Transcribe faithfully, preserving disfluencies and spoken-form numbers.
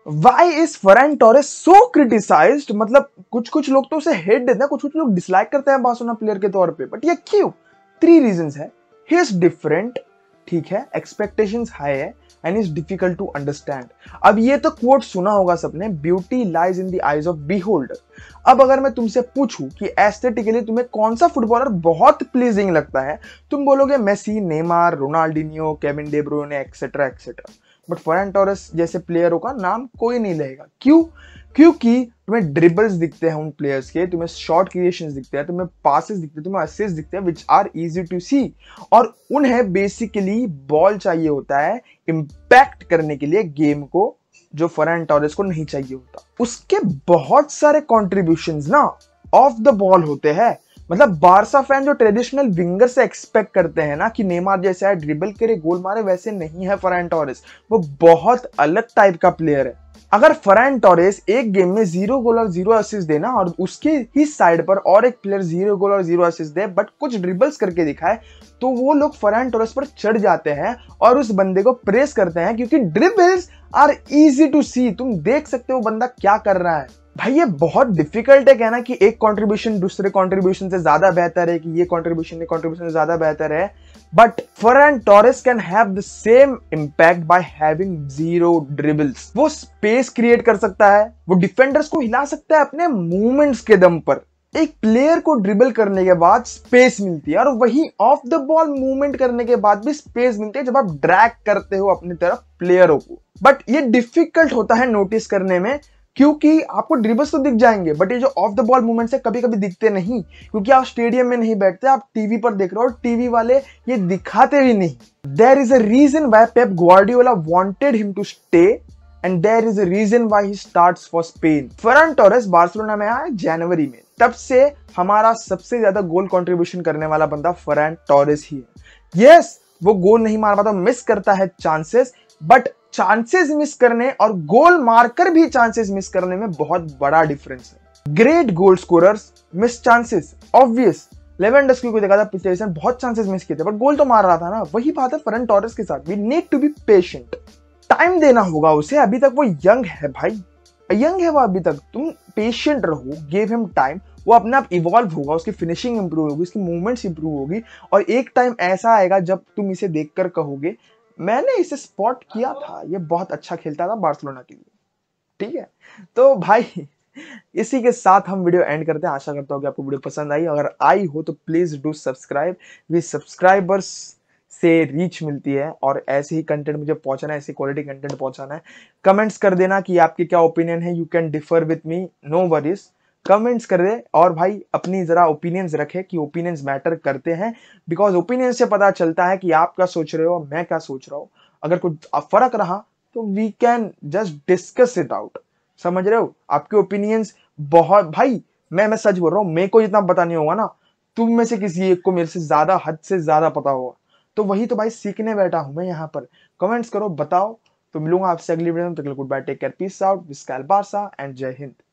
Y is Farhan Torres so criticised, मतलब कुछ कुछ लोग तो उसे हेट देते हैं, कुछ कुछ लोग डिसलाइक करते हैं बार्सिलोना प्लेयर के तौर पे, बट ये क्यों? थ्री रीजंस है। ही इज डिफरेंट, ठीक है, एक्सपेक्टेशंस हाई है and is difficult to understand. अब ये तो कोट सुना होगा सबने, beauty lies in the eyes of beholder. अब अगर मैं तुमसे पूछूं कि एस्थेटिकली तुम्हें कौन सा फुटबॉलर बहुत प्लीजिंग लगता है, तुम बोलोगे Messi, Neymar, Ronaldinho, Kevin De Bruyne etcetera etcetera. But Farhan Torres जैसे प्लेयरों का नाम कोई नहीं लेगा। क्यों? क्योंकि तुम्हें ड्रिबल्स दिखते हैं उन प्लेयर्स के, तुम्हें शॉर्ट क्रिएशंस दिखते हैं, तुम्हें पासेस दिखते हैं, तुम्हें असिस्ट दिखते हैं, which are easy to see. और उन्हें बेसिकली बॉल चाहिए होता है इंपैक्ट करने के लिए गेम को, जो फरहान टोरेस को नहीं चाहिए होता। उसके बहुत सारे कॉन्ट्रीब्यूशंस ना ऑफ द बॉल होते हैं। मतलब बारसा फैन जो ट्रेडिशनल विंगर से एक्सपेक्ट करते हैं ना कि नेमार जैसा है, ड्रिबल करे, गोल मारे, वैसे नहीं है फरहान टोरेस। वो बहुत अलग टाइप का प्लेयर है। अगर फरहान टोरेस एक गेम में जीरो गोल और जीरो असिस्ट देना और उसके ही साइड पर और एक प्लेयर जीरो गोल और जीरो असिस्ट दे बट कुछ ड्रिबल्स करके दिखाए, तो वो लोग फरहान टोरेस पर चढ़ जाते हैं और उस बंदे को प्रेस करते हैं, क्योंकि dribbles are easy to see. तुम देख सकते हो बंदा क्या कर रहा है। भाई ये बहुत डिफिकल्ट है कहना कि एक कंट्रीब्यूशन दूसरे कंट्रीब्यूशन से ज्यादा बेहतर है, कि ये कंट्रीब्यूशन ये कंट्रीब्यूशन से ज्यादा बेहतर है। But Farhan Torres can have the same impact by having zero dribbles. वो स्पेस क्रिएट कर सकता है, वो डिफेंडर्स को हिला सकता है अपने मूवमेंट्स के दम पर। एक प्लेयर को ड्रिबल करने के बाद स्पेस मिलती है, और वही ऑफ द बॉल मूवमेंट करने के बाद भी स्पेस मिलती है जब आप ड्रैग करते हो अपनी तरफ प्लेयरों को। बट ये डिफिकल्ट होता है नोटिस करने में, क्योंकि आपको ड्रिबल्स तो दिख जाएंगे, बट ये जो ऑफ द बॉल मूवमेंट्स है कभी कभी दिखते नहीं, क्योंकि आप स्टेडियम में नहीं बैठते, आप टीवी पर देख रहे हो, टीवी वाले ये दिखाते भी नहीं। There is a reason why Pep Guardiola wanted him to stay and there is a reason why he starts for Spain. Ferran Torres Barcelona में आया जनवरी में, तब से हमारा सबसे ज्यादा गोल कंट्रीब्यूशन करने वाला बंदा फरहान टोरेस ही है। यस yes, वो गोल नहीं मार पाता, मिस करता है चांसेस, बट चांसेस मिस करने और गोल मारकर भी चांसेस मिस करने में बहुत बड़ा डिफरेंस है। Great goal scorers miss chances, obvious. Lewandowski को देखा था पिछले सीजन बहुत चांसेस मिस किए थे, बट गोल तो मार रहा था ना। वही बात है फरहान टोरेस के साथ, we need to be patient. Time देना होगा उसे, अभी तक वो यंग है भाई, यंग है वो अभी तक। तुम पेशेंट रहो, गिव हिम टाइम, वो अपने आप इवॉल्व होगा, उसकी फिनिशिंग इंप्रूव होगी, उसकी मूवमेंट्स इंप्रूव होगी, और एक टाइम ऐसा आएगा जब तुम इसे देखकर कहोगे मैंने इसे स्पॉट किया था, ये बहुत अच्छा खेलता था बार्सिलोना के लिए। ठीक है, तो भाई इसी के साथ हम वीडियो एंड करते हैं। आशा करता हूँ कि आपको वीडियो पसंद आई। अगर आई हो तो प्लीज डू सब्सक्राइब। वी सब्सक्राइबर्स से रीच मिलती है, और ऐसे ही कंटेंट मुझे पहुंचाना है, ऐसी क्वालिटी कंटेंट पहुंचाना है। कमेंट्स कर देना कि आपके क्या ओपिनियन है। You can differ with me, no worries, comments कर दे। और भाई अपनी जरा ओपिनियंस रखे, कि ओपिनियंस मैटर करते हैं, बिकॉज ओपिनियन से पता चलता है कि आप क्या सोच रहे हो, मैं क्या सोच रहा हूँ। अगर कुछ फर्क रहा तो we can just discuss it out. समझ रहे हो? आपके ओपिनियंस बहुत, भाई मैं मैं सच बोल रहा हूँ, मेरे को जितना पता नहीं होगा ना, तुम में से किसी एक को मेरे से ज्यादा, हद से ज्यादा पता होगा। तो वही तो भाई सीखने बैठा हूं मैं यहाँ पर। कमेंट्स करो, बताओ। तो मिलूंगा आपसे अगली वीडियो में। तक good bye, take care, peace out, Visca Barça and जय हिंद।